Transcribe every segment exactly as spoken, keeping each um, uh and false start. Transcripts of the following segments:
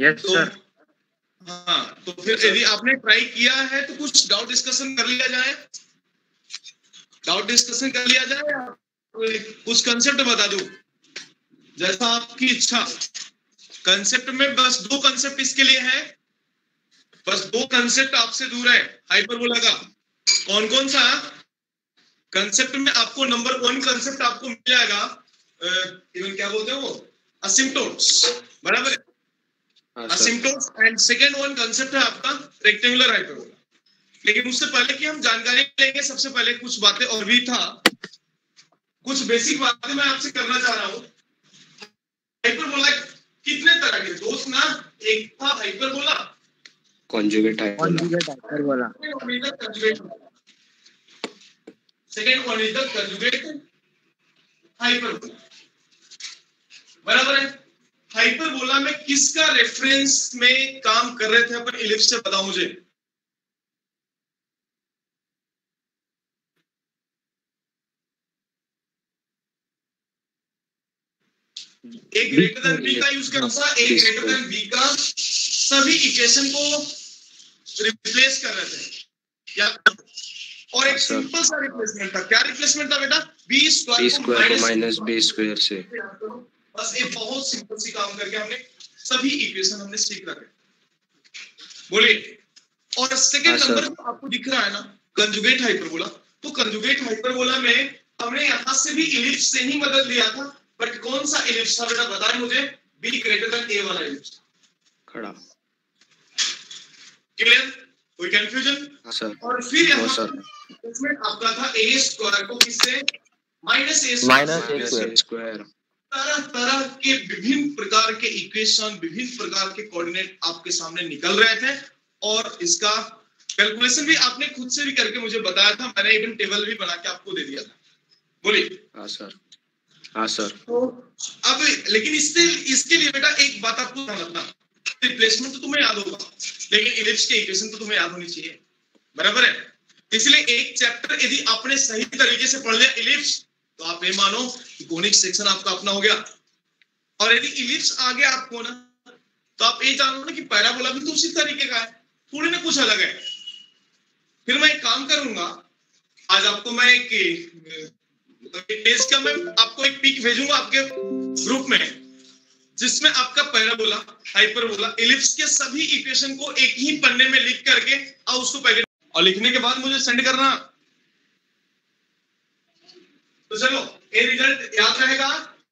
Yes तो sir. हाँ, तो फिर यदि आपने ट्राई किया है तो कुछ डाउट डिस्कशन कर लिया जाए, डाउट डिस्कशन कर लिया जाए, कुछ कंसेप्ट बता दो जैसा आपकी इच्छा। कंसेप्ट में बस दो कंसेप्ट इसके लिए है, बस दो कंसेप्ट आपसे दूर है हाइपरबोला का। कौन कौन सा कंसेप्ट में आपको नंबर वन कंसेप्ट आपको मिल जाएगा, इवन क्या बोलते हैं वो, असिम्पटोट्स, बराबर है, asymptotes. And second one concept है आपका रेक्टेंगुलर हाइपरबोला। लेकिन उससे पहले कि हम जानकारी लेंगे, सबसे पहले कुछ बातें और भी था, कुछ बेसिक बातें मैं आपसे करना चाह रहा हूँ। हाइपरबोला कितने तरह के दोस्त ना, एक था hyperbola, conjugate hyperbola, second one is the conjugate hyperbola, बराबर है। हाइपरबोला में किसका रेफरेंस में काम कर रहे थे अपन इलिप्स से, बताओ मुझे। ए ग्रेटर देन बी का यूज करना था, ए ग्रेटर देन बी का सभी इक्वेशन को रिप्लेस कर रहे थे या, और एक सिंपल सा रिप्लेसमेंट था। क्या रिप्लेसमेंट था बेटा? बी स्क्वायर को माइनस बी स्क्वायर से। बस ये बहुत सिंपल सी काम करके हमने सभी इक्वेशन हमने सीख रखे। बोलिए। और सेकंड नंबर पर आपको दिख रहा है ना कंजुगेट हाइपरबोला, तो कंजुगेट हाइपरबोला में हमने यहां से भी इलिप्स से ही मदद लिया था, बट कौन सा इलिप्स था बेटा बताएं मुझे? बी ग्रेटर देन ए वाला इलिप्स। खड़ा, क्लियर? कोई कंफ्यूजन? हां सर। और फिर यहां पर इसमें आपका था ए स्क्वायर को किससे माइनस ए स्क्वायर। तरह तरह के विभिन्न प्रकार के इक्वेशन, विभिन्न प्रकार के कोऑर्डिनेट आपके सामने निकल रहे थे, और इसका कैलकुलेशन भी आपने खुद से भी करके मुझे बताया था, मैंने इवन टेबल भी बना के आपको दे दिया था। बोलिए। हाँ सर, हाँ सर। तो अब लेकिन इससे इसके लिए बेटा एक बात आपको ध्यान रखना, रिप्लेसमेंट तो तुम्हें याद होगा, लेकिन इलिप्स के इक्वेशन तो तुम्हें याद होनी चाहिए, बराबर है। इसलिए एक चैप्टर यदि आपने सही तरीके से पढ़ लिया इलिप्स, तो आप ये मानो कि कोनिक सेक्शन आपका अपना हो गया। और यदि इलिप्स आ गया आपको ना, तो आप ये जानो ना कि पैराबोला भी तो उसी तरीके का है, थोड़ी ना कुछ अलग है। फिर मैं एक काम करूंगा, आज आपको मैं एक टेस्ट का मैं आपको एक पिक भेजूंगा आपके ग्रुप में, जिसमें आपका पैराबोला, हाइपरबोला, इलिप्स के सभी इक्वेशन को एक ही पन्ने में लिख करके और उसको पैकेट, और लिखने के बाद मुझे सेंड करना। तो चलो ये रिजल्ट याद रहेगा।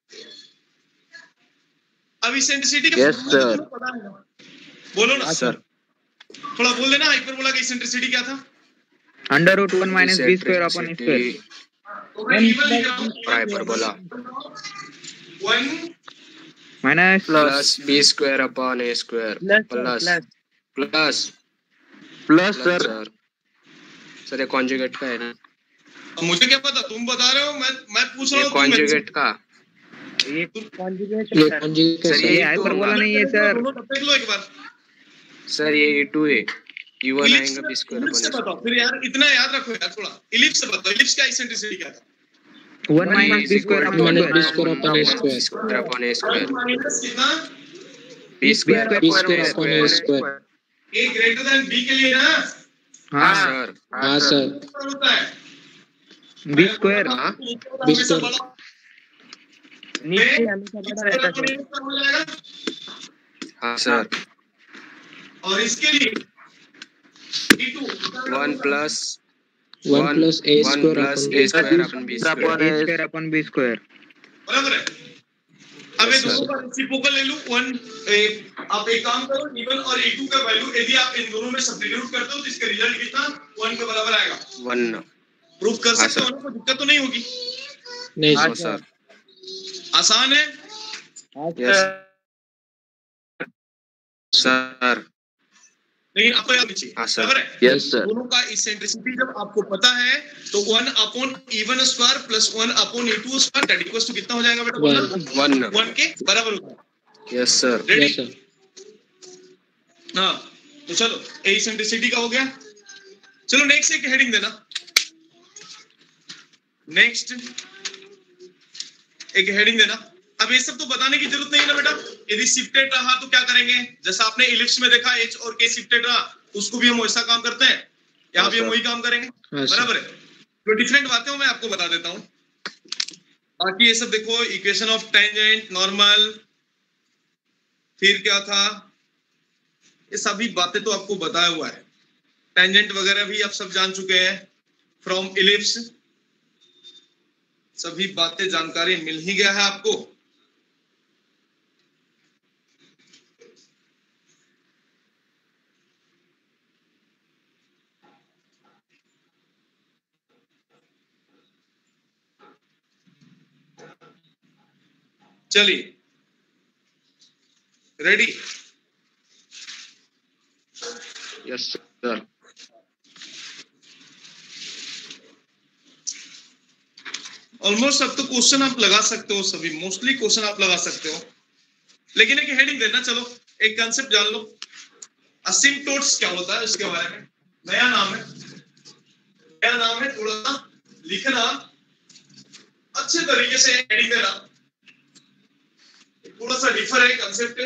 अब इसेंट्रिसिटी का पता है? बोलो ना सर, थोड़ा बोल देना। हाइपरबोला की इसेंट्रिसिटी क्या था? Under root one minus B square upon square. Hyperbola one minus plus B square upon ए square plus plus plus sir sir ये कॉन्जुगेट का है ना? मुझे क्या पता, तुम बता रहे हो, मैं मैं पूछ रहा हूँ कॉन्जुगेट का। ये कॉन्जुगेट है सर, ये हाइपरबोला नहीं है सर। देख लो एक बार सर, ये ए टू है, ई वन आएगा बी स्क्वायर अपॉन। इलिप्स से बताओ फिर यार, इतना याद रखो यार थोड़ा। इलिप्स से बताओ, इलिप्स का इसेंट्रिसिटी क्या था? One minus B square upon B square upon ए स्क्वायर अपॉन ए स्क्वायर माइनस कितना? B square upon A square. A greater than B के लिए ना? हां सर, हां सर। होता है बी स्क्वायर बी स्क्वायर नीचे हमेशा बड़ा रहता है। हाँ सर। और इसके लिए one plus one plus A square plus A square upon B square upon B square, बराबर है। अब ये दोनों का रेसिप्रोकल ले लूं वन। आप एक काम करो, ई वन और ई टू का वैल्यू यदि आप इन दोनों में सब्स्टिट्यूट करते हो तो इसका रिजल्ट कितना वन के बराबर आएगा। वन प्रूफ कर सकते हो ना, कोई दिक्कत तो नहीं होगी? नहीं सर, आसान है। यस सर, लेकिन आपको याद नहीं, बराबर है? Yes sir. दोनों का इसेंट्रिसिटी जब आपको पता है तो one upon E one square plus one upon E two square that equals to कितना हो जाएगा बेटा? वन वन के बराबर होगा। Yes sir. रेडी? हाँ, तो चलो ए इसेंट्रिसिटी का हो गया। चलो नेक्स्ट एक हेडिंग देना। नेक्स्ट एक हेडिंग देना, अब ये सब तो बताने की जरूरत नहीं है ना बेटा। यदि शिफ्टेड रहा तो क्या करेंगे, जैसा आपने इलिप्स में देखा एच और के शिफ्टेड रहा, उसको भी हम वैसा काम करते हैं, यहाँ भी हम वही काम करेंगे, बराबर है। तो डिफरेंट बातें मैं आपको बता देता हूँ। बाकी ये सब देखो, इक्वेशन ऑफ टेंजेंट, नॉर्मल, फिर क्या था, ये सभी बातें तो आपको बताया हुआ है। टेंजेंट वगैरह भी आप सब जान चुके हैं, फ्रॉम इलिप्स, सभी बातें जानकारी मिल ही गया है आपको। चलिए, रेडी? Yes sir. ऑलमोस्ट अब तो क्वेश्चन आप लगा सकते हो, सभी मोस्टली क्वेश्चन आप लगा सकते हो, लेकिन एक हेडिंग देना, चलो एक कंसेप्ट जान लो, असिम्पटोट्स क्या होता है इसके बारे में। नया नाम है, नया नाम है, थोड़ा सा लिखना अच्छे तरीके से, हेडिंग देना, थोड़ा सा डिफर है कंसेप्ट,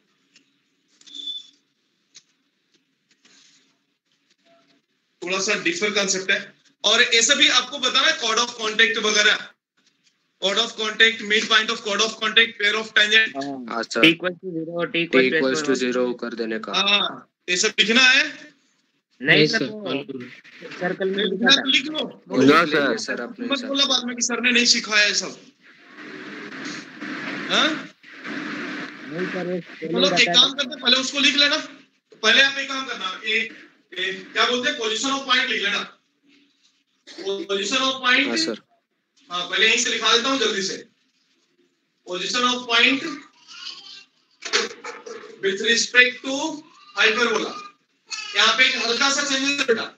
थोड़ा सा डिफर कंसेप्ट है। और ऐसा भी आपको बताना है, कॉर्ड ऑफ कॉन्टेक्ट वगैरह, chord of contact, mid point of chord of contact, pair of tangent, अच्छा, t equal to zero, t equal to zero कर देने का। हाँ, ये सब लिखना है। नहीं सर, सर्कल में लिखा था। लिख लो। नो सर, सर आपने मत बोला बाद में कि सर ने नहीं सिखाया है सब। हाँ, नहीं सर, मतलब एक काम करते, पहले उसको लिख लेना। पहले आप एक काम करना, ए, ए, क्या बोलते हैं, पोजीशन ऑफ पॉइंट लिख लेना, पोजीशन ऑफ पॉइंट। हाँ सर। हाँ, पहले यहीं से लिखा देता हूँ जल्दी से, position of point with respect to hyperbola. यहाँ पे एक हल्का सा चेंजेस है बेटा,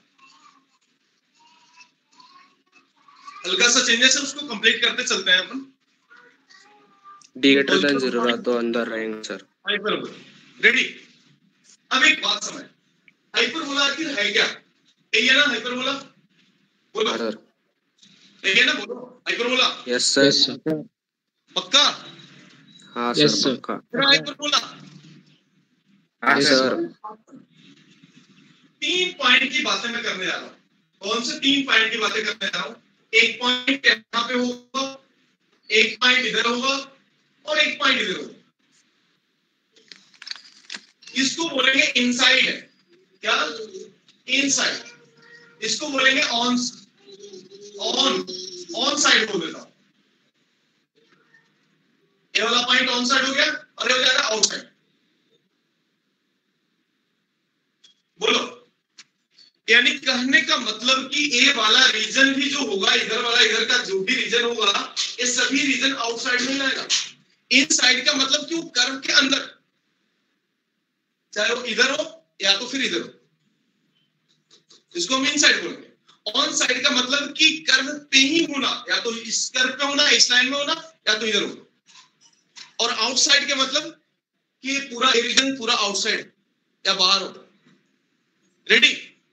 हल्का सा चेंजेस है, उसको कंप्लीट करते चलते हैं अपन। डी ग्रेटर देन जीरो रहा तो अंदर रहेंगे सर। Hyperbola, ready? अब एक बात समझ, हाइपरबोला आखिर है क्या? ये ना हाइपरबोला, बोलो सर। ये ना, बोलो हाइपरबोला। Yes sir. पक्का? हाँ सर पक्का। हाइपरबोला, हाँ सर। तीन पॉइंट की बातें मैं करने जा रहा हूँ। कौन से तीन पॉइंट की बातें करने जा रहा हूँ? एक पॉइंट यहाँ पे होगा, एक पॉइंट इधर होगा, और एक पॉइंट इधर होगा। इसको बोलेंगे इनसाइड है, क्या? इनसाइड। इसको बोलेंगे ऑन, ऑन ऑन साइड बोल देता हूं। ये वाला पॉइंट ऑन साइड हो गया, और ये हो जाएगा आउट साइड। बोलो, यानी कहने का मतलब कि ए वाला रीजन भी जो होगा, इधर वाला, इधर का जो भी रीजन होगा, ये सभी रीजन आउटसाइड में आएगा। इनसाइड का मतलब कि वो कर्व के अंदर, चाहे वो इधर हो या तो फिर इधर हो, इसको हम इनसाइड बोलेंगे। ऑन साइड का मतलब कि कर्व पे ही होना, या तो इस कर्व पे होना, इस लाइन में होना, या तो इधर होना। और आउटसाइड का मतलब कि पूरा रीजन पूरा आउटसाइड या बाहर हो। रेडी?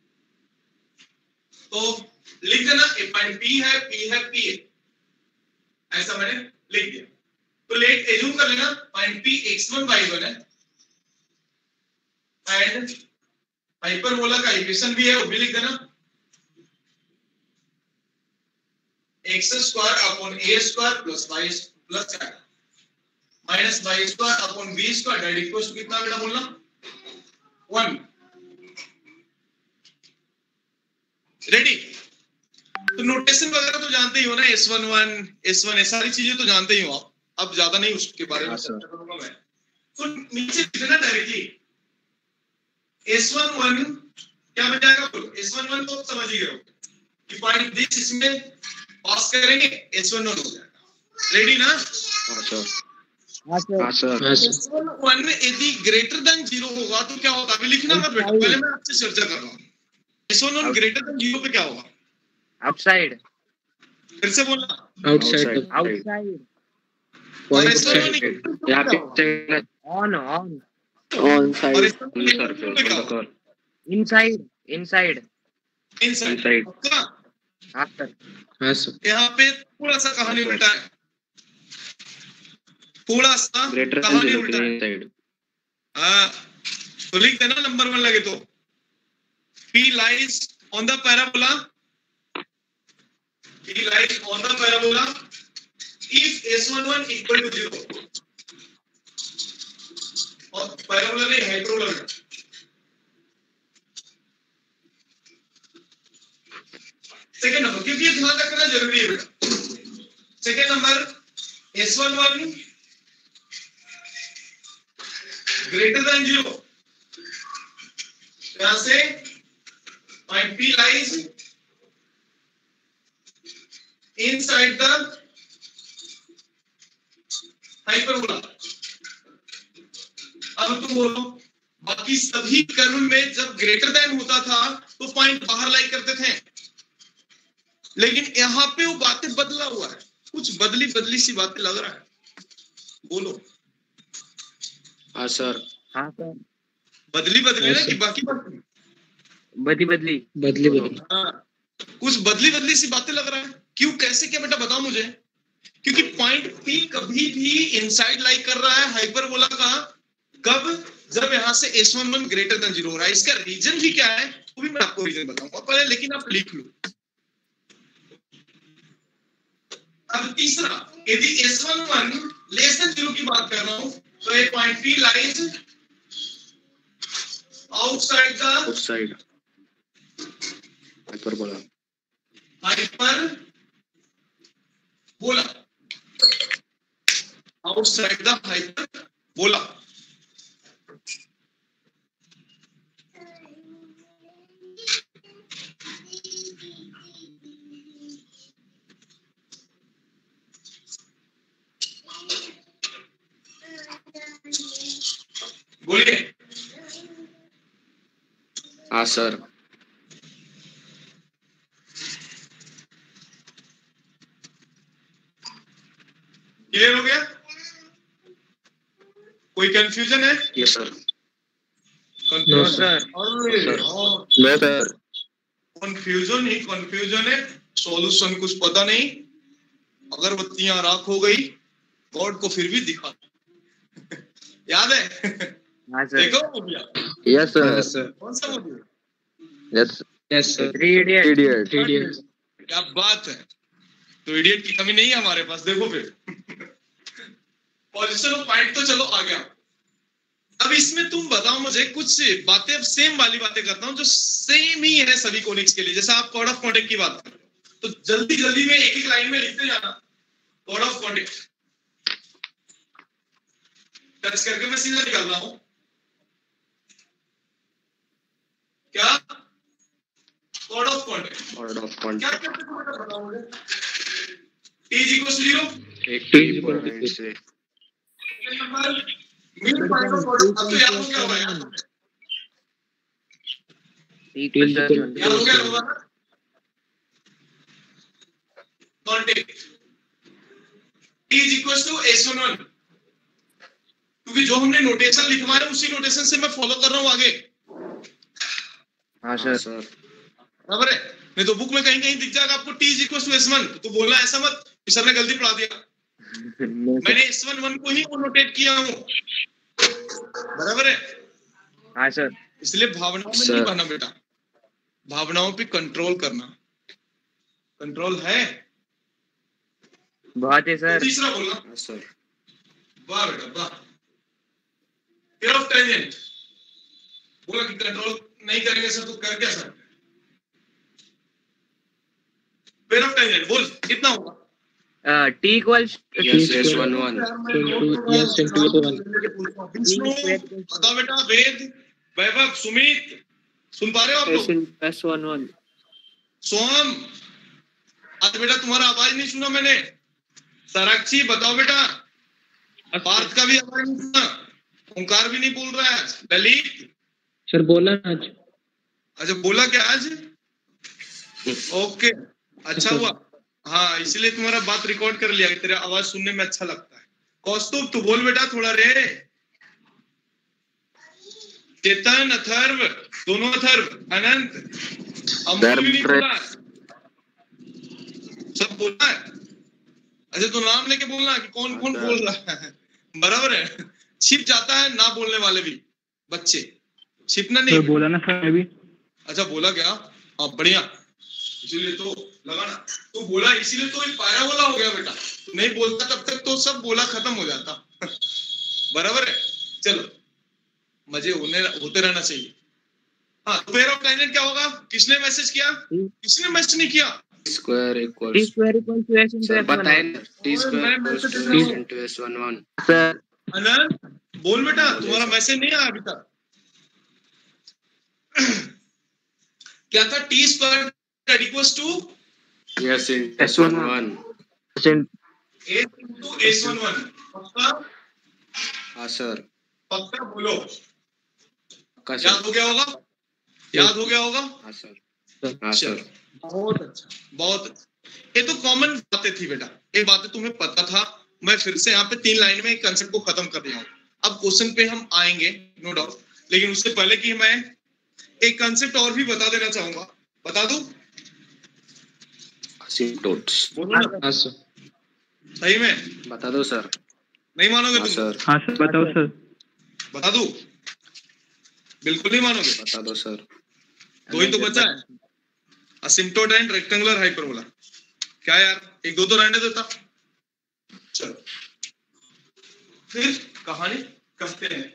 तो लिख देना, ए पॉइंट पी है, पी है, पी है, ऐसा मैंने लिख दिया। तो लेट एज्यूम कर लेना point P x one y one है, एंड हाइपरबोला का इक्वेशन भी है, वो भी लिख देना, x square upon A square plus y plus minus y square upon B square that equals to कितना बेटा बोलना? वन। रेडी? तो नोटेशन वगैरह तो जानते ही हो ना, S one one, S one, ये सारी चीजें तो जानते ही हो आप, अब ज्यादा नहीं उसके बारे में चर्चा करूंगा मैं। तो नीचे लिखना डायरेक्टली एस वन वन क्या बन जाएगा, बोलो। एस वन वन तो समझ ही गए हो कि पॉइंट दिस इसमें पास करेंगे, एस वन वन हो जाएगा। रेडी ना? हाँ सर। हाँ सर। एस वन वन यदि ग्रेटर देन जीरो होगा तो क्या होगा? अभी लिखना मत बेटा, पहले मैं आपसे चर्चा कर रहा हूँ। S one one greater than zero पे क्या होगा? आउटसाइड। फिर से बोलना, आउटसाइड। आउटसाइड। और एस वन वन यहाँ पे ऑन ऑन ऑन और एस साइड वन वन पे क्या होगा? Inside inside inside. इनसाइड। पक्का? हाँ सर। हाँ सर। यहाँ पे थोड़ा सा कहानी उल्टा है। थोड़ा सा ग्रेटर देन कहानी जीरो उल्टा के है। इनसाइड। हाँ, तो लिख देना नंबर वन लगे तो P lies on the parabola P lies on the parabola if S eleven equal to zero। और पैराबोला नहीं हाइपरबोला। सेकंड नंबर, क्योंकि ये ध्यान रखना जरूरी है बेटा। Second number S eleven greater than zero, यहां से point P lies inside the hyperbola। अब तुम बोलो, बाकी सभी कर्व में जब ग्रेटर देन होता था तो पॉइंट बाहर लाई करते थे, लेकिन यहाँ पे वो बातें बदला हुआ है, कुछ बदली बदली सी बातें लग रहा है। बोलो। हाँ सर। हाँ सर। बदली बदली ना कि बाकी बदली बदली बदली बदली बदली हाँ, कुछ बदली बदली सी बातें लग रहा है। क्यों, कैसे, क्या बेटा बताओ मुझे। क्योंकि पॉइंट पी कभी भी इनसाइड लाई कर रहा है हाइपरबोला का, कब, जब यहां से S one one greater than zero हो रहा है। इसका रीजन भी क्या है वो भी मैं आपको रीजन बताऊंगा पहले, लेकिन आप लिख लो। अब तीसरा, यदि S one one less than zero की बात कर रहा हूं तो ये point P lies outside the outside hyperbola. Hyperbola outside the hyperbola. बोलिए। हाँ सर। क्लियर हो गया? कोई कंफ्यूजन है? Yes sir. No sir. No sir. Confusion ही कंफ्यूजन है, सॉल्यूशन कुछ पता नहीं। अगरबत्तियां राख हो गई, गॉड को फिर भी दिखा। याद है? हाँ सर। देखो मूवी। Yes sir. कौन सा movie? Yes yes sir. Three idiot. Idiot. Idiot. क्या बात है, तो इडियट की कमी नहीं है हमारे पास। देखो फिर पोजीशन ऑफ पॉइंट तो चलो आ गया। अब इसमें तुम बताओ मुझे कुछ बातें, अब सेम वाली बातें करता हूं जो सेम ही है सभी कोनिक्स के लिए। जैसे आप कॉर्ड ऑफ कॉन्टेक्ट की बात करो तो जल्दी जल्दी में एक एक लाइन में लिखते जाना कॉर्ड ऑफ कॉन्टेक्ट। टच करके मैं सीधा निकाल रहा हूं। क्या chord of contact? Chord of क्या कॉन्टेक्ट। करते हो बेटा बताओ मुझे। T is equals to zero। एक टी पॉइंट से number mid point of chord. अब तो याद हो गया होगा यार, याद हो गया होगा ना। Contact T is equals to S eleven, क्योंकि जो हमने नोटेशन लिखवा है उसी नोटेशन से मैं फॉलो कर रहा हूं आगे। हाँ सर। बराबर है? नहीं तो बुक में कहीं कहीं दिख जाएगा आपको T is equals to S one, तो बोलना ऐसा मत कि सर ने गलती पढ़ा दिया। मैंने S eleven को ही वो नोटेट किया हूं। बराबर है? हाँ सर। इसलिए भावनाओं में नहीं बहना बेटा, भावनाओं पे कंट्रोल करना। कंट्रोल है? बहुत है सर। तीसरा बोलना। सर। वाह बेटा वाह। पेयर ऑफ टेंजेंट बोला कि कंट्रोल नहीं करेंगे सर तो कर क्या सकते? पेयर ऑफ टेंजेंट बोल कितना होगा? T equals S S one one. बताओ बेटा। वेद, वैभव, सुमित, सुन पा रहे हो आप लोग? S one one. सोहम, आज बेटा तुम्हारा आवाज नहीं सुना मैंने। साराक्षी बताओ बेटा। पार्थ का भी आवाज नहीं सुना, ओंकार भी नहीं बोल रहा है। ललित सर बोला आज। अच्छा बोला क्या आज? ओके अच्छा हुआ। हाँ इसलिए तुम्हारा बात रिकॉर्ड कर लिया, तेरा आवाज सुनने में अच्छा लगता है। कौस्तुभ तू बोल बेटा थोड़ा रे। चेतन, अथर्व, दोनों अथर्व, अनंत, अमोल भी नहीं बोला, सब बोलना है। अच्छा तो नाम लेके बोलना कि कौन कौन बोल रहा है। बराबर है, छिप जाता है ना बोलने वाले भी बच्चे, छिपना नहीं। तो बोला ना सर अभी। अच्छा बोला क्या? हाँ बढ़िया, इसीलिए तो लगा ना, तो बोला इसीलिए तो एक पैराबोला हो गया बेटा। तो नहीं बोलता तब तक तो सब बोला खत्म हो जाता। बराबर है, चलो मजे होने होते रहना चाहिए। हाँ, तो पेयर ऑफ काइनेट क्या होगा? किसने मैसेज किया? किसने मैसेज नहीं किया? Square equals T square equal to S into S पता है, T square equals to S into S one one. Sir Anant बोल बेटा, तुम्हारा मैसेज नहीं आया अभी तक। क्या था? T square equals to S S one one into S one one. पक्का? हाँ सर, पक्का बोलो, पक्का याद सर। हो गया होगा? याद हो गया होगा? हाँ सर, हाँ चलो, सर। बहुत अच्छा, बहुत अच्छा। ये तो कॉमन बातें थी बेटा, ये बातें तुम्हें पता था। मैं फिर से यहाँ पे तीन लाइन में एक कंसेप्ट को खत्म कर रहा हूँ। अब क्वेश्चन पे हम आएंगे नो डाउट, लेकिन उससे पहले कि मैं एक कंसेप्ट और भी बता देना चाहूंगा। बता दूं? असिम्पटोट्स। बोलो ना। हाँ सर। सही में? बता दो सर। नहीं मानोगे हाँ तुम? सर, हाँ सर बताओ सर। बता दूं? बिल्कुल नहीं मानोगे? बता दो सर। दो ही तो बचा है, असिम्पटोट एंड रेक्टेंगुलर हाइपरबोला। क्या यार, एक दो तो रहने देता। चलो फिर कहानी कहते हैं।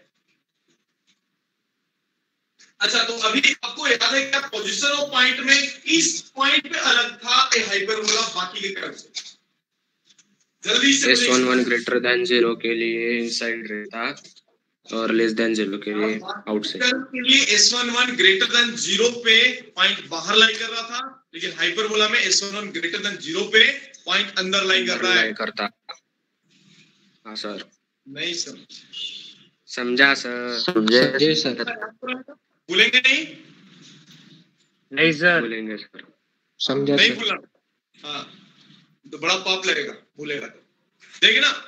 अच्छा, तो अभी आपको याद है क्या पोजीशन ऑफ पॉइंट में किस पॉइंट पे अलग था ए हाइपरबोला बाकी के कर्व से? जल्दी से S one one greater than zero के लिए इनसाइड रहता और लेस देन जीरो के लिए आउटसाइड। के लिए S one one greater than zero पे पॉइंट बाहर लाई कर रहा था, लेकिन हाइपरबोला में S one one greater than zero पे पॉइंट अंदर लाई कर रहा है। करता। हाँ सर। नहीं समझ? समझा सर। समझे सर। भूलेंगे नहीं? नहीं सर। बोलेंगे सर। समझा नहीं सर। भूलना। हाँ, तो बड़ा पाप लगेगा भूलेगा तो। देखिए ना,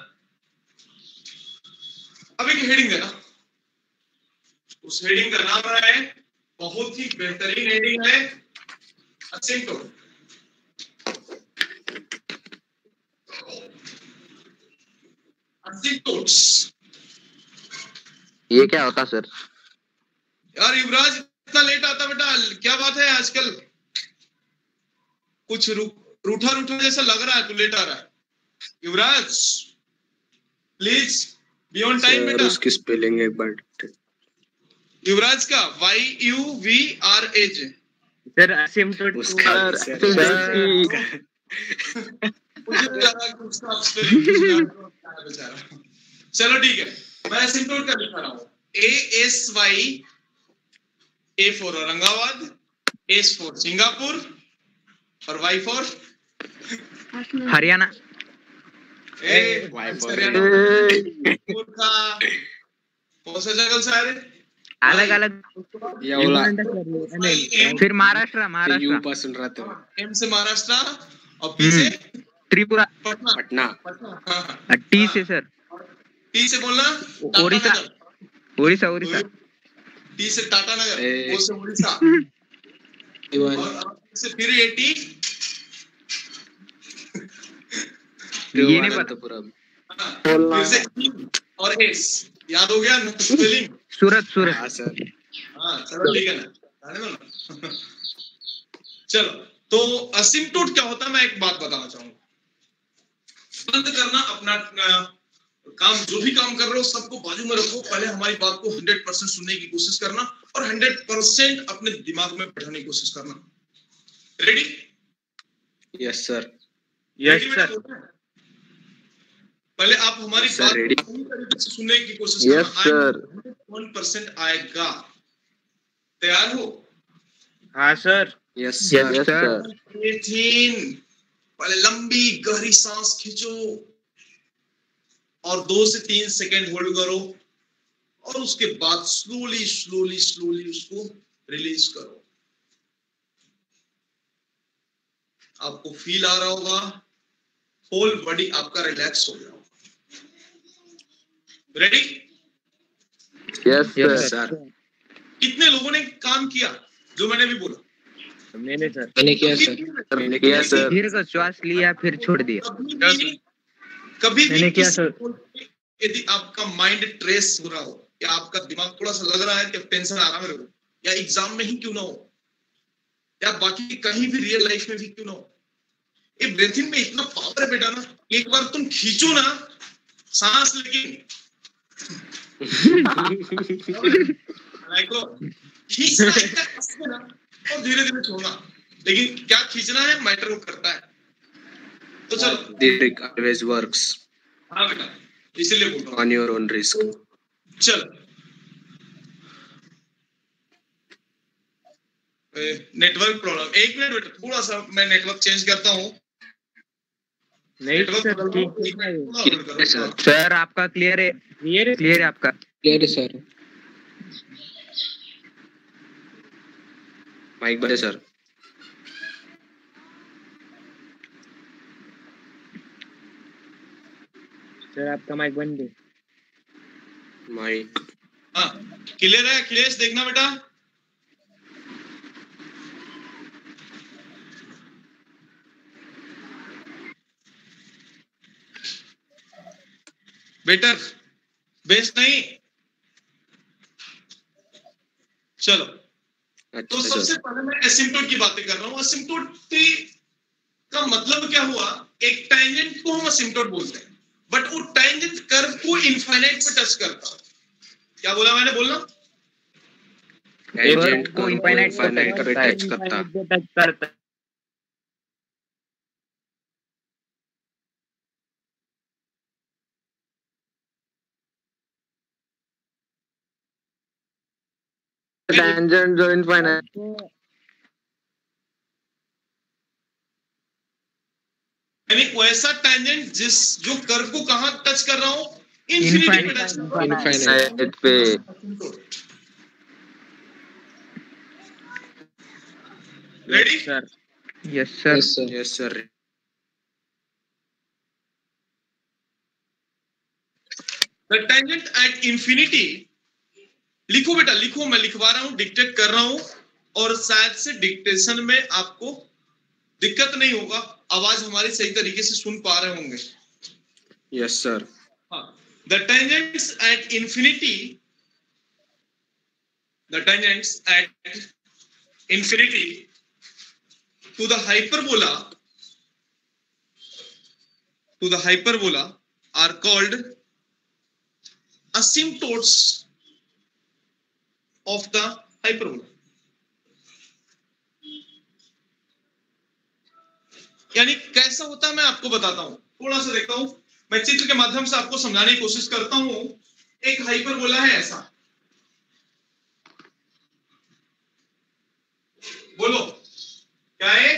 अब एक हेडिंग है ना, उस हेडिंग का नाम है, बहुत ही बेहतरीन हेडिंग है, असिम्पटोट। असिम्पटोट्स। ये क्या होता सर? यार युवराज इतना लेट आता बेटा, क्या बात है आजकल? कुछ रू, रूठा रूठा जैसा लग रहा है, तू लेट आ रहा है। Yuvraj please be on time बेटा। उसकी स्पेलिंग एक बार। युवराज का Y U V R H sir asymptote उसका मुझे तो लगा कि उसका स्पेलिंग बेचारा। चलो ठीक है, मैं असिम्पटोट का लिखा रहा हूँ। A S Y, A for Aurangabad, S for Singapore और Y for Haryana. A Y for Haryana. मूर्खा, कौन सा जगह से आ रहे? अलग अलग। या वाला फिर महाराष्ट्र। यू महाराष्ट्र पासून राहतो। एम से महाराष्ट्र और पी से त्रिपुरा। पटना। पटना। पटना हाँ हाँ। टी से सर टी से बोलना ओडिशा। ओडिशा ओडिशा। टी से टाटा नगर, ए- ओ से उड़ीसा, और से फिर ये टी ये नहीं पता। पूरा हाँ, फिर से टी और एस। याद हो गया ना स्पेलिंग? सूरत सूरत। हाँ सर। हाँ चलो ठीक है ना, आने दो ना। चलो, तो असिम्पटोट क्या होता है मैं एक बात बताना चाहूंगा। बंद करना अपना काम, जो भी काम कर रहे हो सबको बाजू में रखो, पहले हमारी बात को हंड्रेड परसेंट सुनने की कोशिश करना और हंड्रेड परसेंट अपने दिमाग में बैठाने की कोशिश करना। Ready? Yes sir. Yes sir. पहले आप हमारी Yes, sir, बात ready? को पूरी तरीके से सुनने की कोशिश Yes, करना। sir. वन परसेंट आएगा। तैयार हो? हाँ sir. Yes Yes, sir. Yes sir. Sir. Breathing. पहले लंबी गहरी सांस खींचो और दो से तीन सेकेंड होल्ड करो और उसके बाद स्लोली स्लोली स्लोली उसको रिलीज करो। आपको फील आ रहा होगा, होल बॉडी आपका रिलैक्स हो गया होगा। Ready? Yes Yes, sir. Sir. कितने लोगों ने काम किया जो मैंने भी बोला? मैंने सर मैंने किया सर। मैंने किया यस सर। दीर्घ श्वास लिया फिर छोड़ दिया। कभी भी कभी भी मैंने किया किसी सर। को यदि आपका माइंड ट्रेस हो रहा हो या आपका दिमाग थोड़ा सा लग रहा है कि अब टेंशन आ रहा है मेरे को, या एग्जाम में ही क्यों ना हो या बाकी कहीं भी रियल लाइफ में भी क्यों ना हो, ये ब्रीथिंग में इतना पावर है बेटा ना, एक बार तुम खींचो ना सांस, लेकिन खींचना इतना कष्ट है ना और धीरे धीरे छोड़ना, लेकिन क्या खींचना है मैटर वो करता है। तो चलो, The trick always works हाँ बेटा, इसीलिए बोल रहा हूँ on your own risk. चल। नेटवर्क प्रॉब्लम, एक मिनट बेटा, थोड़ा सा मैं नेटवर्क चेंज करता हूँ। नहीं नेटवर्क सर, बदल रहा हूँ, एक मिनट, थोड़ा होल्ड करो। सर सर आपका क्लियर है, क्लियर है, क्लियर है आपका। क्लियर है सर। माइक बंद है सर। सर आपका माइक बंद है। माइक हाँ क्लियर है, अखिलेश देखना बेटा। बेटर बेस्ट नहीं, चलो। तो अच्छा सबसे सर। पहले मैं एसिम्प्टोट की बातें कर रहा हूँ। एसिम्प्टोट का मतलब क्या हुआ, एक टेंजेंट को हम एसिम्प्टोट बोलते हैं, बट वो टेंजेंट कर्व को इनफाइनाइट पे टच करता। क्या बोला मैंने, बोलना? टेंजेंट को को इनफाइनाइट इनफाइनाइट पे टच करता। टच करता है। टेंजेंट जो इनफाइनाइट, यानी वैसा टेंजेंट जिस जो कर्व को कहां टच कर रहा हूं, इनफिनिटी पे टच कर रहा हूं। इनफाइनाइट पे। Ready? Sir yes sir. Yes sir. Yes sir. The tangent at infinity, लिखो बेटा लिखो, मैं लिखवा रहा हूं, डिक्टेट कर रहा हूं, और शायद से डिक्टेशन में आपको दिक्कत नहीं होगा, आवाज हमारी सही तरीके से सुन पा रहे होंगे। Yes sir. The tangents at infinity, the tangents at infinity to the hyperbola, to the hyperbola are called asymptotes of the hyperbola. यानी कैसा होता है मैं आपको बताता हूं, थोड़ा सा देखता हूं, मैं चित्र के माध्यम से आपको समझाने की कोशिश करता हूं। एक हाइपरबोला है ऐसा, बोलो क्या है?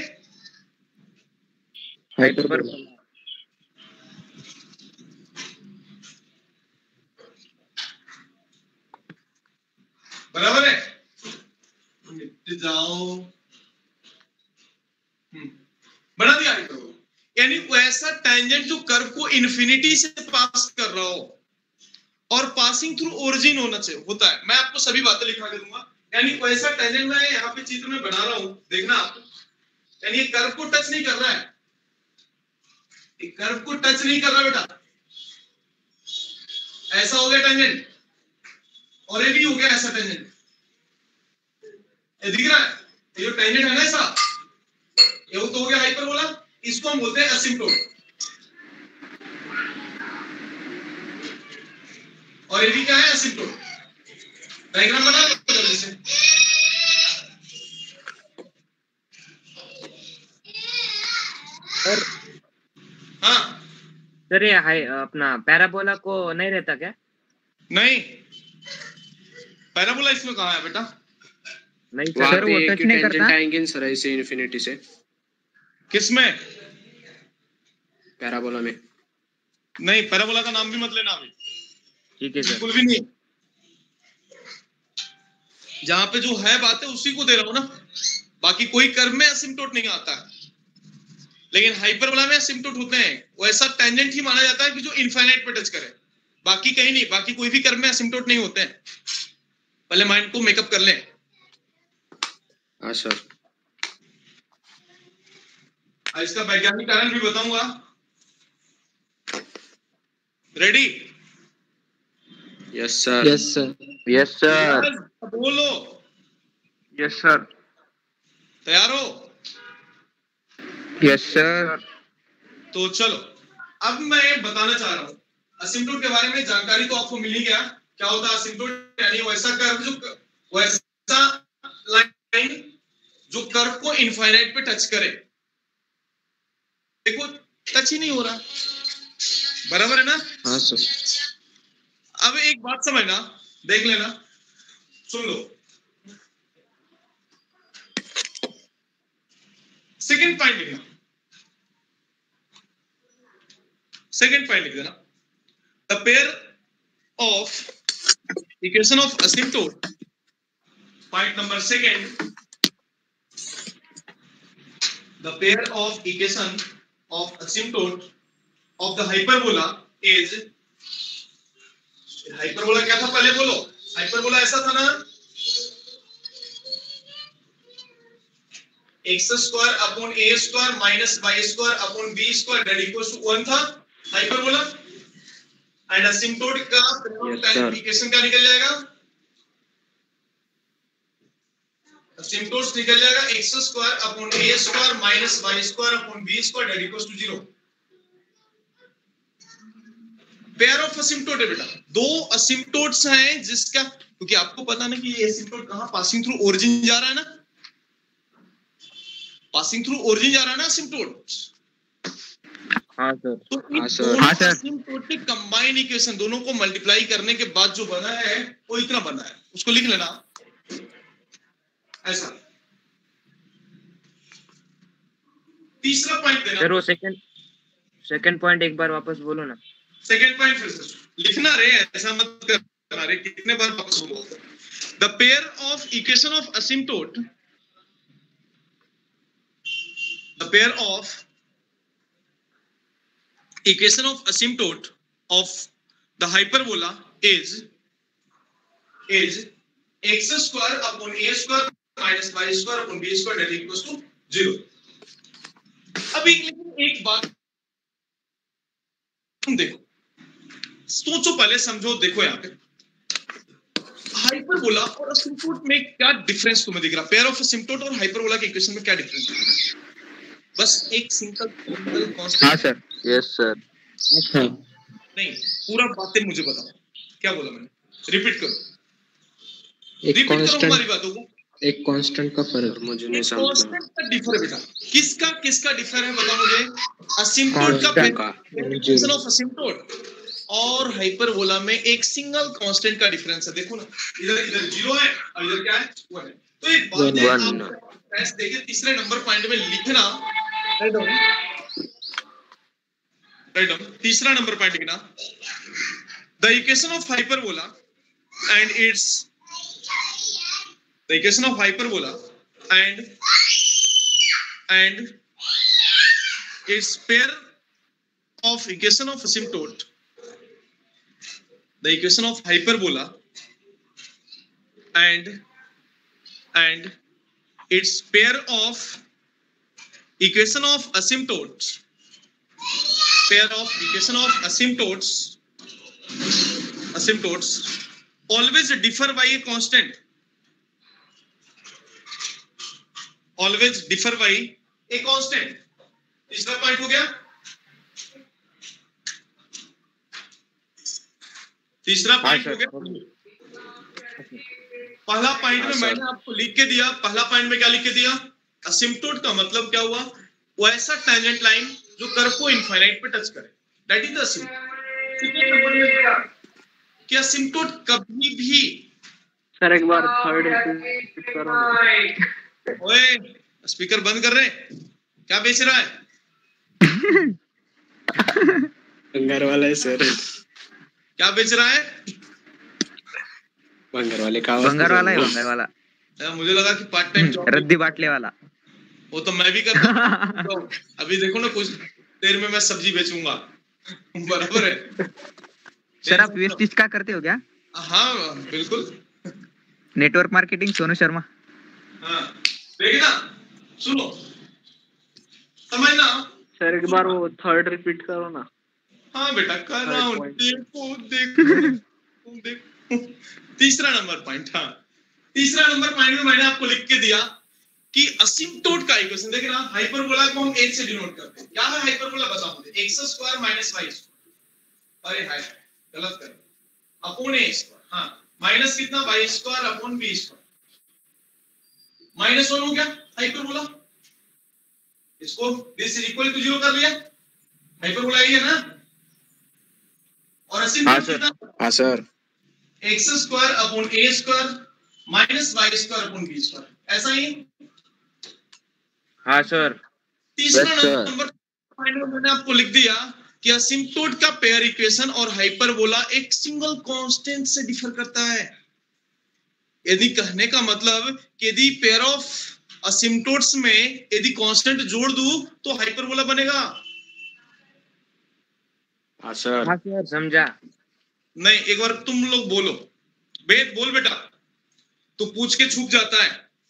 हाइपरबोला। बराबर है, मिट जाओ, बना दिया हाइपरबोला। यानी वैसा टेंजेंट जो कर्व को इन्फिनिटी से पास कर रहा हो और पासिंग थ्रू ओरिजिन होना चाहिए, होता है। मैं आपको सभी बातें लिखा के दूंगा। यानी वैसा टेंजेंट मैं यहाँ पे चित्र में बना रहा हूं, देखना आप। यानी ये कर्व को टच नहीं कर रहा है, ये कर्व को टच नहीं कर रहा बेटा, ऐसा हो गया टेंजेंट, और ये भी हो गया ऐसा टेंजेंट। ये दिख रहा है, ये जो टेंजेंट है ना ऐसा, ये तो हो गया हाइपरबोला, इसको हम बोलते हैं एसिम्प्टोट। और ये भी क्या है, एसिम्प्टोट। डायग्राम बना लो जल्दी से। सर हाँ सर ये हाई अपना पैराबोला को नहीं रहता क्या? नहीं, पैराबोला इसमें कहाँ है बेटा? नहीं वहाँ सर, पे वो एक टच ही नहीं टेंजेंट करता। आएंगे सर ऐसे इन्फिनिटी से, किसमें? पैराबोला में। नहीं, पैराबोला का नाम भी मत लेना अभी, ठीक है सर। बिल्कुल भी नहीं। जहां पे जो है बातें उसी को दे रहा हूं ना, बाकी कोई कर्व में एसिम्प्टोट नहीं आता है, लेकिन हाइपरबोला में एसिम्प्टोट होते हैं। वैसा टेंजेंट ही माना जाता है कि जो इनफाइनाइट पे टच करे, बाकी कहीं नहीं, बाकी कोई भी कर्व में एसिम्प्टोट नहीं होते हैं। पहले माइंड को मेकअप कर लें। हाँ सर। इसका वैज्ञानिक कारण भी बताऊंगा। Ready? Yes sir. Yes sir. Yes sir. बोलो। Yes sir. तैयार हो? Yes sir. तो चलो, अब मैं बताना चाह रहा हूँ असिम्प्टोट के बारे में। जानकारी तो आपको मिल ही गया, क्या होता है असिम्प्टोट, यानी वैसा कर्व जो वैसा लाइन जो कर्व को इनफाइनाइट पे टच करे। देखो टच ही नहीं हो रहा, बराबर है ना? हाँ सर। अब एक बात समझना, देख लेना, सुन लो। सेकेंड पॉइंट लिखना, सेकेंड पॉइंट लिख देना। The pair of equation of asymptote, point number second, the pair of equation of asymptote of the hyperbola is, hyperbola क्या था पहले बोलो? हाइपरबोला ऐसा था ना, x square upon A square minus y square upon B square that equals to one था hyperbola. And asymptote का equation क्या निकल जाएगा? असिम्प्टोट निकल जाएगा x square upon A square minus y square upon B square that equals to zero. Pair of asymptote है बेटा, दो असिम्प्टोट्स हैं जिसका, क्योंकि आपको पता ना कि ये असिम्प्टोट कहां पासिंग थ्रू ओरिजिन जा रहा है ना, पासिंग थ्रू ओरिजिन जा रहा है ना असिम्प्टोट। हाँ सर। तो इन हाँ सर। दोनों हाँ सर। असिम्प्टोट के कंबाइन इक्वेशन, दोनों को मल्टीप्लाई करने के बाद जो बना है वो इतना बना है, उसको लिख लेना ऐसा। तीसरा पॉइंट देना सर वो सेकंड सेकंड पॉइंट एक बार वापस बोलो ना। सेकेंड पॉइंट फिर से लिखना रे, ऐसा मत करना रे, कितने बार वापस बोलो। The pair of equation of asymptote, the pair of equation of asymptote of the hyperbola is is x square upon a square minus y square upon b square that equals to zero। अभी लेकिन एक बात देखो, सोचो पहले, समझो, देखो यहाँ पे हाइपरबोला और असिम्प्टोट में क्या डिफरेंस तुम्हें दिख रहा? पेयर ऑफ असिम्प्टोट और हाइपरबोला के इक्वेशन में क्या डिफरेंस दिख रहा? बस एक सिंगल सिंगल कांस्टेंट। हाँ सर। Yes sir. अच्छा। नहीं, पूरा बातें मुझे बताओ, क्या बोला मैंने? रिपीट करो, एक रिपीट करो कांस्टेंट, हमारी बातों को। एक कांस्टेंट का फर्क। मुझे नहीं एक समझा। कांस्टेंट का डिफर है बेटा, किसका किसका डिफर है बताओ मुझे? असिम्प्टोट का, इक्वेशन ऑफ असिम्प्टोट और हाइपरबोला में एक सिंगल कांस्टेंट का डिफरेंस है। देखो ना, इधर इधर जीरो है और इधर क्या है? वन है। तो एक बात है, आप ऐसे देखिए तीसरे नंबर पॉइंट में लिखना, राइट डाउन, राइट डाउन, तीसरा नंबर पॉइंट लिखना, the equation of hyperbola and its, the equation of hyperbola and and its pair of equation of asymptote, the equation of hyperbola and and its pair of equation of asymptotes, pair of equation of asymptotes asymptotes always differ by a constant, always differ by a constant। तीसरा point हो गया। तीसरा point हो गया। पहला point में मैंने आपको लिख के दिया, पहला पॉइंट में क्या लिख के दिया? असिम्प्टोट का मतलब क्या हुआ? वो ऐसा टेंजेंट लाइन जो कर्व को इनफाइनाइट पे टच करे, दैट इज द असिम्प्टोट। कि असिम्प्टोट कभी भी, सर एक बार थर्ड रिपीट करो ना। ओए स्पीकर बंद कर रहे, क्या बेच रहा है? बंगार वाला है सर। क्या बेच रहा है? बंगार वाले का बंगार वाला है, बंगार वाला। मुझे लगा कि पार्ट टाइम जॉब, रद्दी बाटले वाला। वो तो मैं भी करता हूँ। अभी देखो ना, कुछ देर में मैं सब्जी बेचूंगा, बराबर है। सर आप वेस्टिज का करते हो क्या? हाँ बिल्कुल। Network marketing, Sonu Sharma. हाँ देखिए ना, सुनो, समझना। सर एक बार वो थर्ड रिपीट करो ना। हाँ बेटा कर रहा हूँ, देखो देखो। तीसरा नंबर पॉइंट, हाँ तीसरा नंबर पॉइंट में मैंने आपको लिख के दिया कि असिम्पटोट का इक्वेशन देख रहे हैं, हाइपरबोला को हम एच से डिनोट करते हैं। क्या है हाइपरबोला बताओ मुझे? X square minus y square, अरे हाय गलत कर, अपॉन ए स्क्वायर, हाँ माइनस कितना y square upon B square, minus one हो गया हाइपरबोला, इसको this is equal to zero कर लिया, हाइपरबोला ये है ना। और असिम्पटोट कितना? हाँ सर, एक्स स्क्वायर अपॉन ए square minus y square upon B square, ऐसा ही। हाँ सर। तीसरा नंबर मैंने आपको लिख दिया कि असिम्पटोट का पेयर इक्वेशन और हाइपरबोला एक सिंगल कांस्टेंट से डिफर करता है। यदि कहने का मतलब कि यदि पेयर ऑफ असिम्पटोट्स में यदि कांस्टेंट जोड़ दूं तो हाइपरबोला बनेगा। हाँ सर, हाँ सर समझा। नहीं, एक बार तुम लोग बोलो, वेद बोल बेटा, तू पूछ के छूट जाता है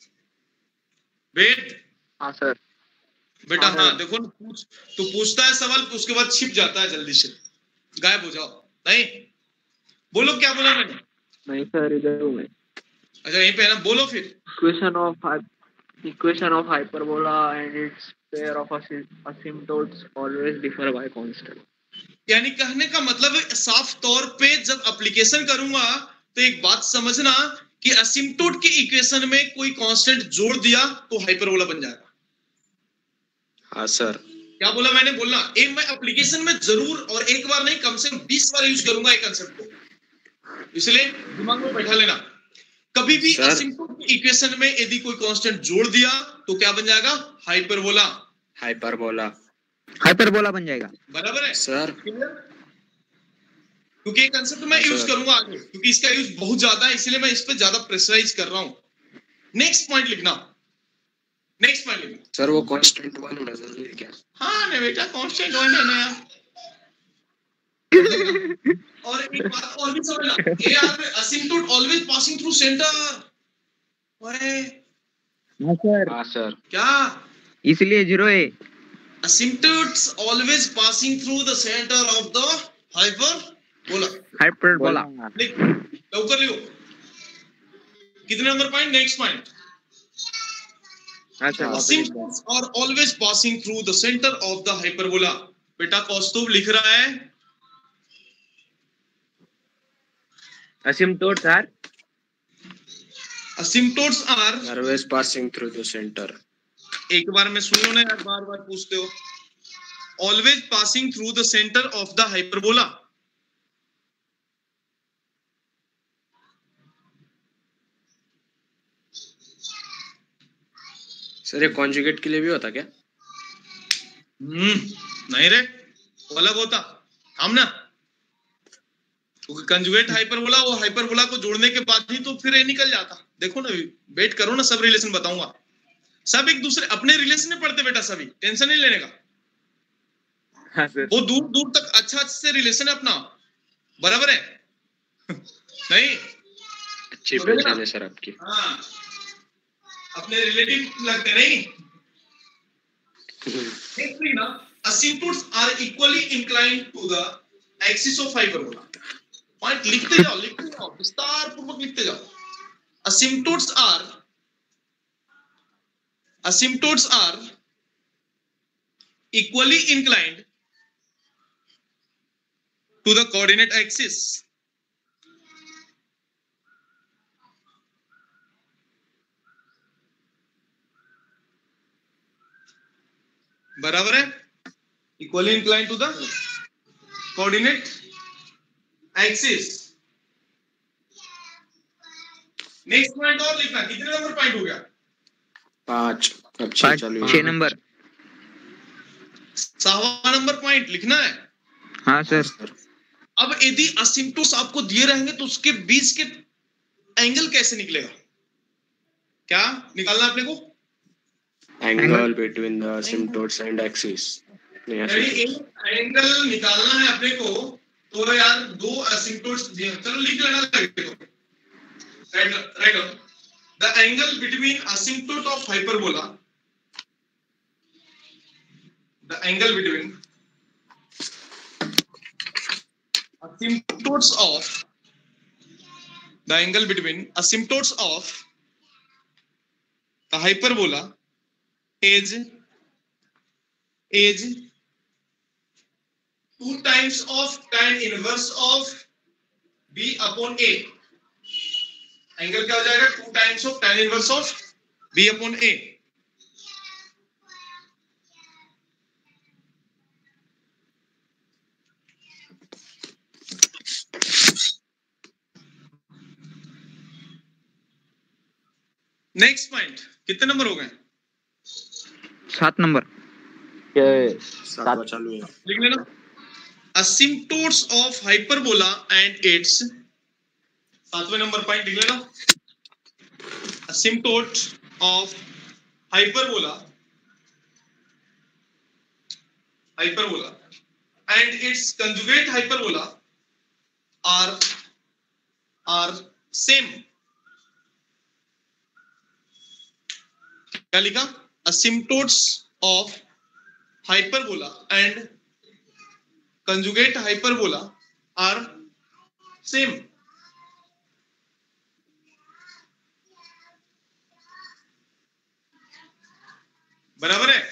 वेद। हाँ सर। बेटा हाँ, हाँ देखो, पूछ तू पूछता है सवाल, उसके बाद छिप जाता है, जल्दी से गायब हो जाओ। नहीं बोलो, क्या बोला मैंने? नहीं सर, इधर हूँ मैं। अच्छा यहीं पे है ना, बोलो फिर। Equation of equation of hyperbola and its pair of asymptotes always differ by constant. यानी कहने का मतलब साफ तौर पे जब एप्लीकेशन करूंगा तो एक बात समझना कि असिम्पटोट के इक्वेशन में कोई कांस्टेंट जोड़ दिया तो हाइपरबोला बन जाएगा। हाँ सर। क्या बोला मैंने? बोलना एक मैं एप्लीकेशन में जरूर और एक बार नहीं कम से कम बीस बार यूज करूंगा एक कंसेप्ट को, इसलिए दिमाग में बैठा लेना। कभी भी असिम्पटोट के इक्वेशन में यदि कोई कांस्टेंट जोड़ दिया तो क्या बन जाएगा? हाइपरबोला। हाइपरबोला हाइपरबोला बन जाएगा। बराबर है सर। क्योंकि ये कंसेप्ट मैं यूज करूंगा आगे, क्योंकि इसका यूज बहुत ज्यादा है, इसलिए मैं इस पे ज्यादा प्रेशराइज कर रहा हूं। नेक्स्ट पॉइंट लिखना, नेक्स्ट पॉइंट लिखना। सर वो कांस्टेंट वन होना जरूरी है क्या? हाँ नहीं बेटा, कांस्टेंट वन है ना। और एक बात और भी समझना, ए आर में asymptote always passing through center. अरे हाँ सर। हाँ सर। क्या? इसलिए जीरो है। Asymptotes always passing through the center of the hyperbola. Hyperbola. लिख, लवकर लिखो। कितने नंबर point? Next point. Asymptotes are always passing through the center of the hyperbola. बेटा कौस्तुभ लिख रहा है asymptotes are asymptotes are always passing through the center. एक बार में सुन लो ना यार, बार बार पूछते हो। Always passing through the center of the hyperbola. Sir ये कॉन्जुगेट के लिए भी होता क्या? हम्म नहीं रे, वो अलग होता हम ना। क्योंकि कंजुगेट हाइपरबोला, वो हाइपरबोला को जोड़ने के बाद ही तो फिर ये निकल जाता। देखो ना, वेट करो ना, सब रिलेशन बताऊंगा। सब एक दूसरे अपने रिलेशन में पढ़ते बेटा, सभी टेंशन नहीं लेने का। हाँ सर। वो दूर दूर तक अच्छा से रिलेशन है अपना, बराबर है नहीं? अच्छी पहचान है सर आपकी। हाँ, अपने रिलेटिव लगते नहीं। Asymptotes are equally inclined to the axis of hyperbola. Point लिखते जाओ, लिखते जाओ, विस्तार पूर्वक लिखते जाओ। Asymptotes are asymptotes are equally inclined to the coordinate axis. बराबर है? Equally inclined to the coordinate axis. Next point और लिखना। कितने नंबर पॉइंट हो गया? पांच। अब छह चालू है। छह नंबर। सावा नंबर पॉइंट लिखना है। हाँ सर। अब यदि असिम्पटोट्स आपको दिए रहेंगे तो उसके बीच के एंगल कैसे निकलेगा? क्या निकालना आपने को? Angle between the asymptotes and axis. Angle निकालना है अपने को, तो यार दो असिम्पटोट्स दिए, चलो लिख लेना लगे तो। Write write the angle between asymptote of hyperbola, the angle between, asymptotes of the angle between asymptotes of the hyperbola is is two times of tan inverse of b upon a. Angle क्या हो जाएगा? Two times of tan inverse of b upon a. Next point, कितने number हो गए? सात number. सातवां चालू है। लिख लेना, asymptotes of hyperbola and its, सातवें नंबर पॉइंट लिख लेना, asymptotes of hyperbola hyperbola and its conjugate hyperbola are are same. क्या लिखा? asymptotes of hyperbola and conjugate hyperbola are same. बराबर है?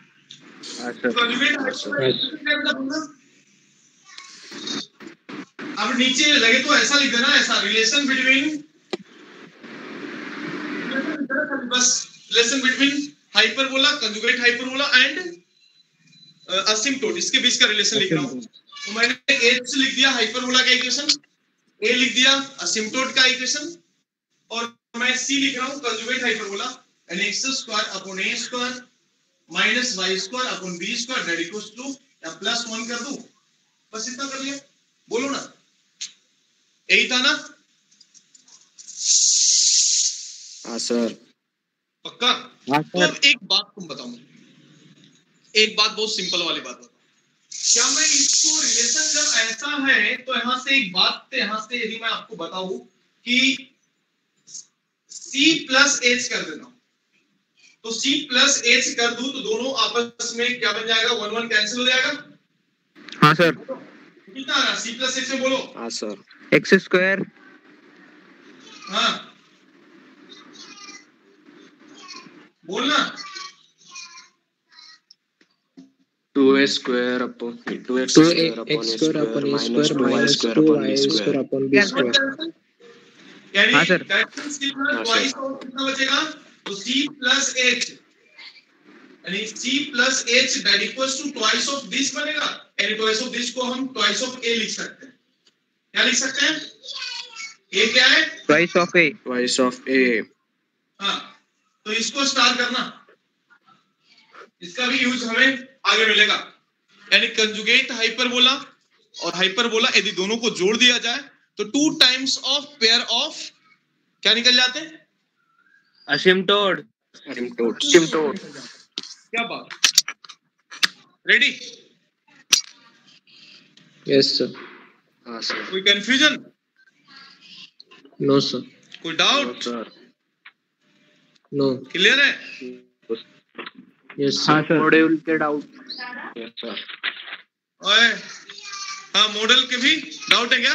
अब नीचे लगे तो ऐसा लिख देना, ऐसा रिलेशन बिटवीन, बस relation between hyperbola, conjugate hyperbola and asymptote, इसके बीच का रिलेशन लिख रहा हूं। तो मैंने एच लिख दिया हाइपरबोला का इक्वेशन, ए लिख दिया असिम्प्टोट का इक्वेशन, और मैं सी लिख रहा हूं कंजुगेट हाइपरबोला, एन x square upon A square minus y square upon B square that equals to, या प्लस वन कर दूं, बस इतना कर लिया। बोलो ना, यही था ना? हाँ सर। पक्का? तो अब एक बात तुम बताओ मुझे, एक बात बहुत सिंपल वाली बात बताओ, क्या मैं इसको रिलेशन जब ऐसा है तो यहां से एक बात, यहां से यदि मैं आपको बताऊं कि C प्लस एच कर देता हूं, तो C प्लस एच कर दूं तो दोनों आपस में क्या बन जाएगा? वन वन कैंसिल हो जाएगा। हाँ सर। कितना आ रहा? C प्लस एच में बोलो। हाँ सर। एक्स स्क्वायर, हाँ बोलना, two a square upon two x two square upon A square square upon a minus square two y minus square two upon y b square square. Upon B square. यानी हाँ sir. that means C plus twice और कितना बचेगा? तो C plus H, यानी C plus H that equals to twice of this बनेगा, यानी twice of this को हम twice of A लिख सकते हैं। क्या लिख सकते हैं? A क्या है? Twice of a. Twice of a. हाँ, तो इसको स्टार करना, इसका भी यूज हमें आगे मिलेगा। यानी कंजुगेट हाइपरबोला और हाइपरबोला यदि दोनों को जोड़ दिया जाए तो two times of pair of क्या निकल जाते हैं? असिम्प्टोट। असिम्प्टोट। असिम्प्टोट। क्या बात? रेडी? Yes sir. हाँ सर। कोई कंफ्यूजन? No sir. कोई डाउट? सर। नो। क्लियर है? यस हाँ सर। सर। मॉड्यूल के डाउट। Yes sir. ओए, हाँ मॉडल के भी डाउट है क्या?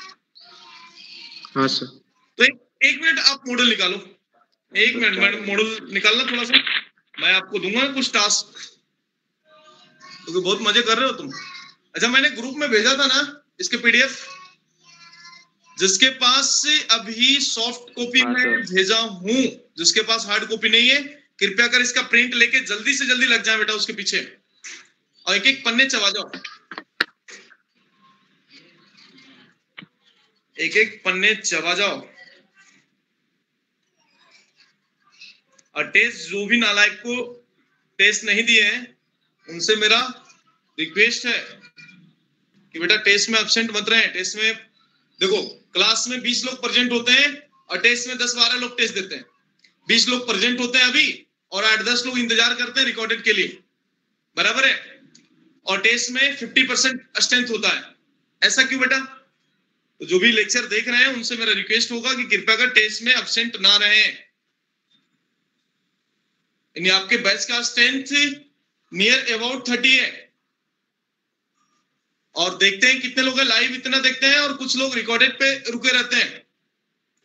हाँ सर। तो एक, एक मिनट आप मॉडल निकालो, एक मिनट मैडम मॉडल निकालना थोड़ा सा, मैं आपको दूंगा कुछ टास्क, क्योंकि बहुत मजे कर रहे हो तुम। अच्छा, मैंने ग्रुप में भेजा था ना इसके पीडीएफ, जिसके पास से अभी सॉफ्ट कॉपी हाँ, में भेजा हूं, जिसके पास हार्ड कॉपी नहीं है कृपया कर इसका प्रिंट लेके जल्दी से जल्दी लग जाए बेटा उसके पीछे, और एक एक पन्ने चबा जाओ, एक एक पन्ने चबा जाओ। और टेस्ट जो भी नालायक को टेस्ट नहीं दिए हैं उनसे मेरा रिक्वेस्ट है कि बेटा टेस्ट में एब्सेंट मत रहे। टेस्ट में देखो क्लास में बीस लोग प्रेजेंट होते हैं और टेस्ट में दस बारह लोग टेस्ट देते हैं। बीस लोग प्रेजेंट होते हैं अभी और आठ दस लोग इंतजार करते हैं रिकॉर्डेड के लिए, बराबर है? और टेस्ट में पचास परसेंट स्ट्रेंथ होता है। ऐसा क्यों बेटा? तो जो भी लेक्चर देख रहे हैं उनसे मेरा रिक्वेस्ट होगा कि कृपया कर टेस्ट में एब्सेंट ना रहें। यानी आपके बैच का स्ट्रेंथ नियर अबाउट थर्टी है, और देखते हैं कितने लोग हैं लाइव, इतना देखते हैं, और कुछ लोग रिकॉर्डेड पे रुके रहते हैं।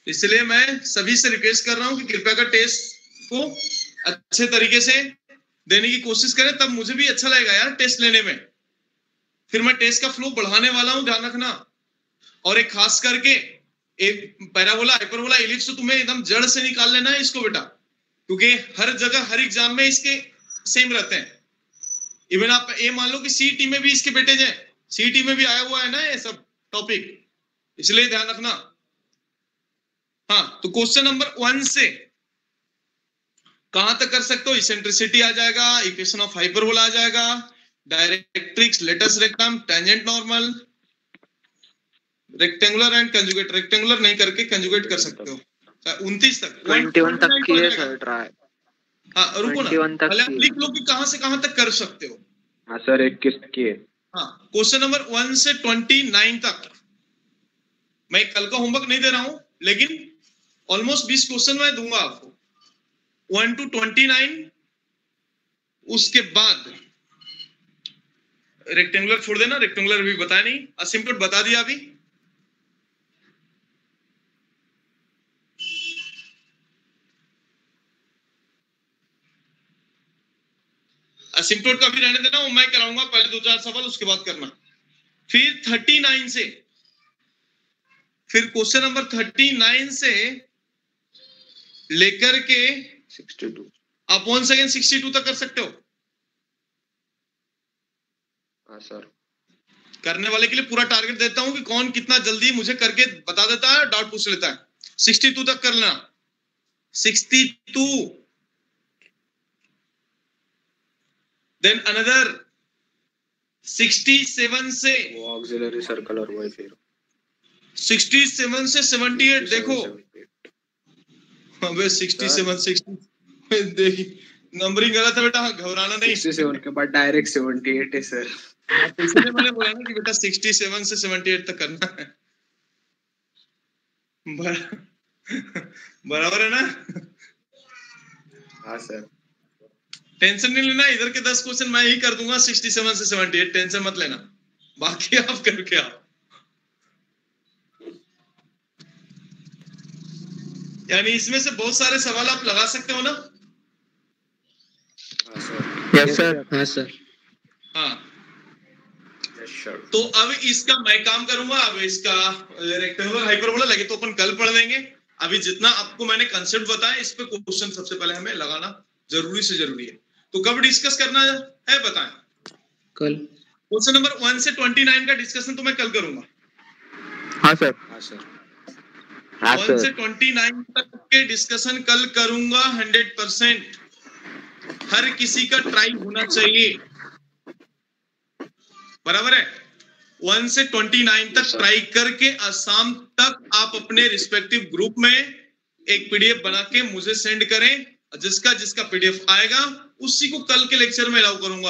इसलिए मैं सभी से रिक्वेस्ट कर रहा हूं कि कृपया कर टेस्ट को अच्छे तरीके से देने की कोशिश करें, तब मुझे भी अच्छा लगेगा यार टेस्ट लेने में। फिर मैं टेस्ट का फ्लो बढ़ाने वाला हूं, ध्यान रखना। और एक खास करके एक पैराबोला, हाइपरबोला, इलिप्स तो तुम्हें एकदम जड़ से निकाल लेना है इसको बेटा, क्योंकि हर जगह हर एग्जाम में इसके सेम रहते हैं। इवन आप ये मान लो कि सीईटी में भी इसके बेटे हैं, सीईटी में भी आया हुआ है ना ये सब टॉपिक, इसलिए ध्यान रखना। हाँ, तो क्वेश्चन नंबर वन से कहां तक कर सकते हो? इसेंट्रिसिटी आ जाएगा, इक्वेशन ऑफ हाइपरबोला आ जाएगा, directrix, latus rectum, tangent normal, rectangular and conjugate. Rectangular नहीं करके कंजुगेट कर सकते हो। उनतीस तक, इक्कीस तक की है सर ट्राई। हाँ रुको ना, पहले आप लिख लो कि कहां से कहां तक कर सकते हो। हाँ सर, इक्कीस की है। हाँ, क्वेश्चन नंबर वन से ट्वेंटी नाइन तक मैं कल का होमवर्क नहीं दे रहा हूं, लेकिन ऑलमोस्ट बीस क्वेश्चन मैं दूंगा आपको, वन टू ट्वेंटी नाइन। उसके बाद रेक्टेंगुलर छोड़ देना, रेक्टेंगुलर भी बताया नहीं, असिम्प्टोट बता दिया अभी। असिम्प्टोट का भी रहने देना, वो मैं कराऊंगा, पहले दो चार सवाल उसके बाद करना। फिर थर्टी नाइन से, फिर क्वेश्चन नंबर थर्टी नाइन से लेकर के सिक्सटी टू आप वन सेकेंड सिक्सटी टू तक कर सकते हो। हाँ सर। करने वाले के लिए पूरा टारगेट देता हूं कि कौन कितना जल्दी मुझे करके बता देता है, डाउट पूछ लेता है। सिक्सटी टू तक कर लेना, sixty two. Then another sixty seven से, वो ऑक्सिलरी सर्कल और वही फिर सिक्सटी सेवन से सेवेंटी एट। देखो अबे सिक्सटी सेवन सिक्सटी, देखी नंबरिंग गलत है बेटा, घबराना नहीं। सिक्सटी सेवन के बाद डायरेक्ट सेवेंटी एट है सर। इसलिए मैंने बोला ना कि बेटा सिक्सटी सेवन से सेवेंटी एट तक करना है। बराबर है ना? हाँ सर। टेंशन नहीं लेना, इधर के दस क्वेश्चन मैं ही कर दूंगा सिक्सटी सेवन से सेवेंटी एट, टेंशन मत लेना, बाकी आप करके आओ। यानी इसमें से बहुत सारे सवाल आप लगा सकते हो ना? हाँ सर। Yes sir. हाँ सर। हाँ, यस सर। तो अब इसका मैं काम करूंगा। अब इसका रेक्टेंगुलर हाइपरबोला लगे तो अपन कल पढ़ लेंगे। अभी जितना आपको मैंने कंसेप्ट बताया, इस पे क्वेश्चन सबसे पहले हमें लगाना जरूरी से जरूरी है। तो कब डिस्कस करना है बताएं? कल। क्वेश्चन नंबर वन से ट्वेंटी नाइन का डिस्कशन तो मैं कल करूंगा। हाँ सर। हाँ सर। वन से ट्वेंटी नाइन तक के डिस्कशन कल करूंगा। हंड्रेड परसेंट हर किसी का ट्राई होना चाहिए, बराबर है? वन से ट्वेंटी नाइन तक ट्राई करके शाम तक आप अपने रिस्पेक्टिव ग्रुप में एक पीडीएफ बना के मुझे सेंड करें। जिसका जिसका पीडीएफ आएगा उसी को कल के लेक्चर में अलाउ करूंगा।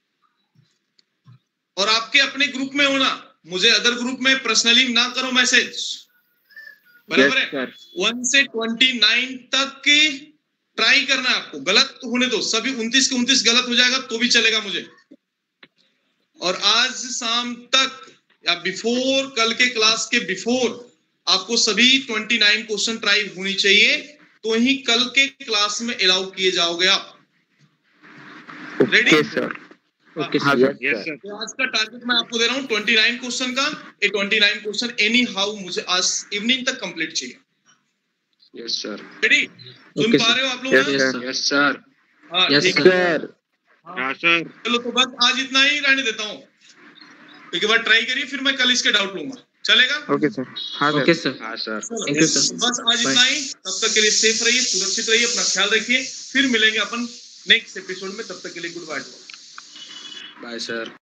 और आपके अपने ग्रुप में होना, मुझे अदर ग्रुप में पर्सनली ना करो मैसेज, बराबर है? वन से ट्वेंटी नाइन तक की ट्राई करना है आपको। गलत तो होने दो, सभी उनतीस के उनतीस गलत हो जाएगा तो भी चलेगा मुझे। और आज शाम तक या बिफोर, कल के क्लास के बिफोर आपको सभी ट्वेंटी नाइन क्वेश्चन ट्राई होनी चाहिए, तो ही कल के क्लास में अलाउ किए जाओगे आप। Ready? Okay sir. Yes sir. तो आज का टारगेट मैं आपको दे रहा हूं ट्वेंटी नाइन क्वेश्चन का। ये twenty nine question anyhow मुझे आज इवनिंग तक कंप्लीट चाहिए। Yes sir. रेडी? सुन Okay, पा रहे हो आप लोग? Yes sir. हाँ, यस ठीक है। सर। हाँ सर। चलो तो बस आज इतना ही रहने देता हूँ। एक बार ट्राई करिए, फिर मैं कल इसके डाउट लूंगा, चलेगा? Okay sir. हाँ ओके सर। हाँ सर। Thank you sir. बस आज इतना ही। तब तक के लिए सेफ रहिए, सुरक्षित रहिए, अपना ख्याल रखिए। फिर मिलेंगे अपन नेक्स्ट एपिसोड में, तब तक के लिए गुड बाय। Bye sir.